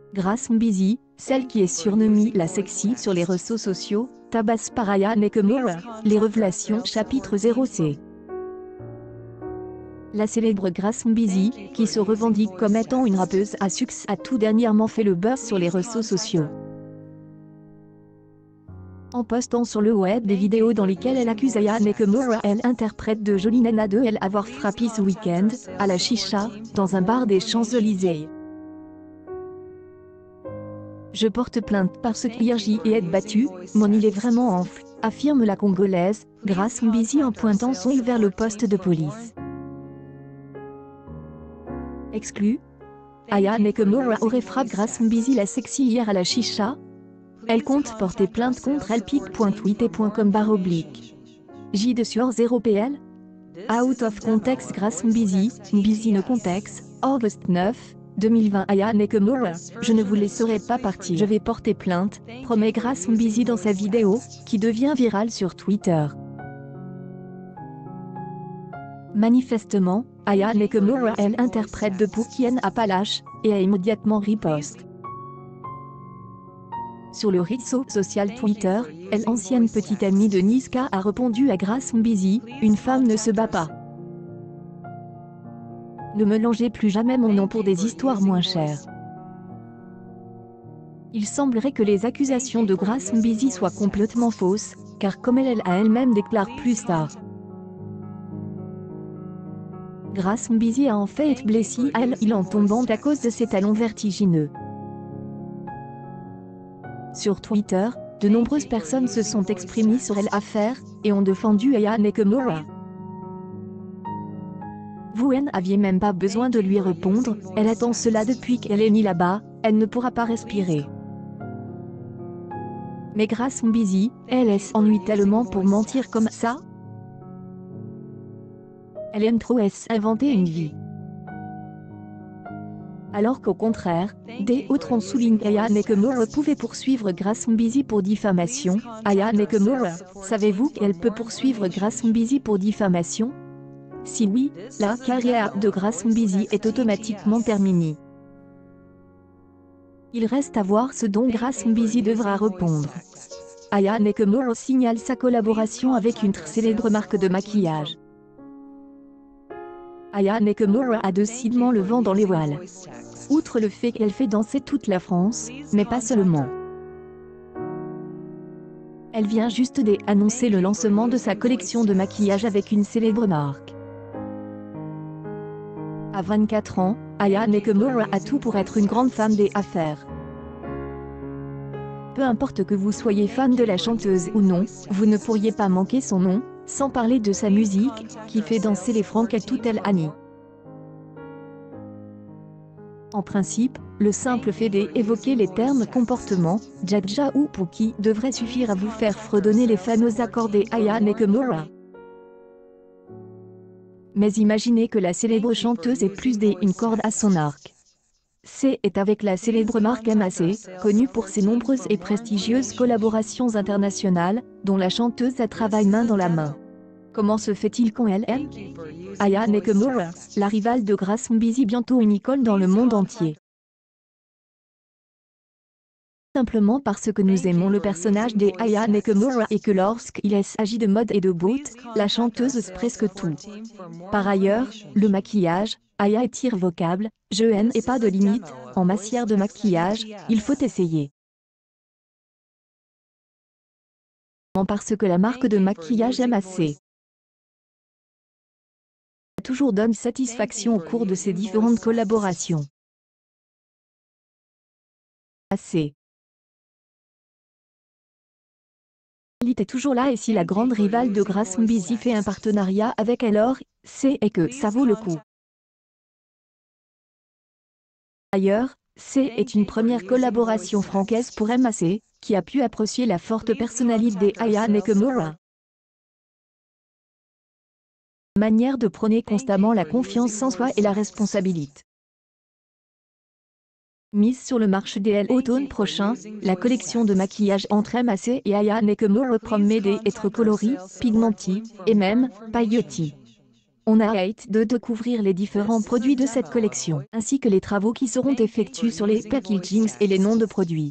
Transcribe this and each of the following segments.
Grace Mbisi, celle qui est surnommée la sexy sur les réseaux sociaux, tabasse par Aya Nakamura. Les révélations chapitre 0c. La célèbre Grace Mbisi, qui se revendique comme étant une rappeuse à succès, a tout dernièrement fait le buzz sur les réseaux sociaux. En postant sur le web des vidéos dans lesquelles elle accuse Aya Nakamura, elle interprète de Jolie Nana de elle avoir frappé ce week-end, à la chicha, dans un bar des Champs-Élysées. Je porte plainte parce qu'hier j'y ai été battue, mon île est vraiment enfle, affirme la Congolaise, Grace Mbisi en pointant son île vers le poste de police. Exclu. Aya Nakamura aurait frappé Grace Mbisi la sexy hier à la chicha. Elle compte porter plainte contre elpic.tweet.com/. J de sur 0pl. Out of context Grace Mbisi, Mbisi no context, August 9, 2020 Aya Nakamura, je ne vous laisserai pas partir. Je vais porter plainte, promet Grace Mbisi dans sa vidéo, qui devient virale sur Twitter. Manifestement, Aya Nakamura elle interprète de Poukienne à Palache, et a immédiatement riposte. Sur le réseau social Twitter, elle, ancienne petite amie de Niska, a répondu à Grace Mbisi, une femme ne se bat pas. Ne mélangez plus jamais mon nom pour des histoires moins chères. Il semblerait que les accusations de Grace Mbisi soient complètement fausses, car comme elle a elle-même déclaré plus tard. Grace Mbisi a en fait été blessée à elle en tombant à cause de ses talons vertigineux. Sur Twitter, de nombreuses personnes se sont exprimées sur l'affaire, et ont défendu Aya Nakamura. Vous n'aviez même pas besoin de lui répondre, elle attend cela depuis qu'elle est née là-bas, elle ne pourra pas respirer. Mais Grace Mbisi, elle s'ennuie tellement pour mentir comme ça. Elle aime trop inventer une vie. Alors qu'au contraire, des autres ont souligné qu'Aya Nakamura pouvait poursuivre Grace Mbisi pour diffamation. Aya Nakamura, savez-vous qu'elle peut poursuivre Grace Mbisi pour diffamation? Si oui, la carrière de Grace Mbisi est automatiquement terminée. Il reste à voir ce dont Grace Mbisi devra répondre. Aya Nakamura signale sa collaboration avec une célèbre marque de maquillage. Aya Nakamura a décidément le vent dans les voiles. Outre le fait qu'elle fait danser toute la France, mais pas seulement. Elle vient juste d'annoncer le lancement de sa collection de maquillage avec une célèbre marque. À 24 ans, Aya Nakamura a tout pour être une grande femme des affaires. Peu importe que vous soyez fan de la chanteuse ou non, vous ne pourriez pas manquer son nom, sans parler de sa musique, qui fait danser les Francs à toute l'année. En principe, le simple fait d'évoquer les termes comportement, Jaja ou Pouki devrait suffire à vous faire fredonner les fameux accords des Aya Nakamura. Mais imaginez que la célèbre chanteuse ait plus d'une corde à son arc. C'est avec la célèbre marque MAC, connue pour ses nombreuses et prestigieuses collaborations internationales, dont la chanteuse a travaillé main dans la main. Comment se fait-il qu'on elle aime Aya Nakamura, la rivale de Grace Mbisi, bientôt une icône dans le monde entier. Simplement parce que nous aimons le personnage des Aya Nakamura et que lorsqu'il s'agit de mode et de beauté, la chanteuse sait presque tout. Par ailleurs, le maquillage, Aya est irrévocable, je n'ai pas de limite, en matière de maquillage, il faut essayer. Parce que la marque de maquillage MAC toujours donne satisfaction au cours de ses différentes collaborations. MAC. L'élite est toujours là, et si la grande rivale de Grace Mbisi fait un partenariat avec elle, alors, c'est que ça vaut le coup. D'ailleurs, c'est une première collaboration francaise pour MAC, qui a pu apprécier la forte personnalité des Aya Nakamura. Manière de prôner constamment la confiance en soi et la responsabilité. Mise sur le marché dès l'automne prochain, la collection de maquillage entre MAC et Aya Nakamura promet d'être colorée, pigmentée, et même pailletée. On a hâte de découvrir les différents produits de cette collection, ainsi que les travaux qui seront effectués sur les packagings et les noms de produits.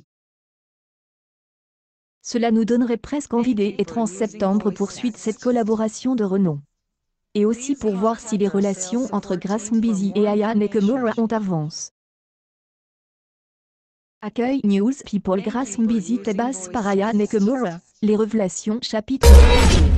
Cela nous donnerait presque envie d'être en septembre pour suivre cette collaboration de renom. Et aussi pour voir si les relations entre Grace Mbisi et Aya Nakamura ont avancé. Accueil News People Grace Mbisi Tebas par Aya Nakamura. Les révélations chapitre 2.